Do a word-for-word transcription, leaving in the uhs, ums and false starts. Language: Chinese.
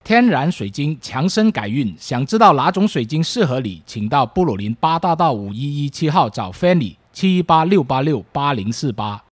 天然水晶强生改运，想知道哪种水晶适合你，请到布鲁林八大道五一一七号找 Fanny 七一八六八六八零四八。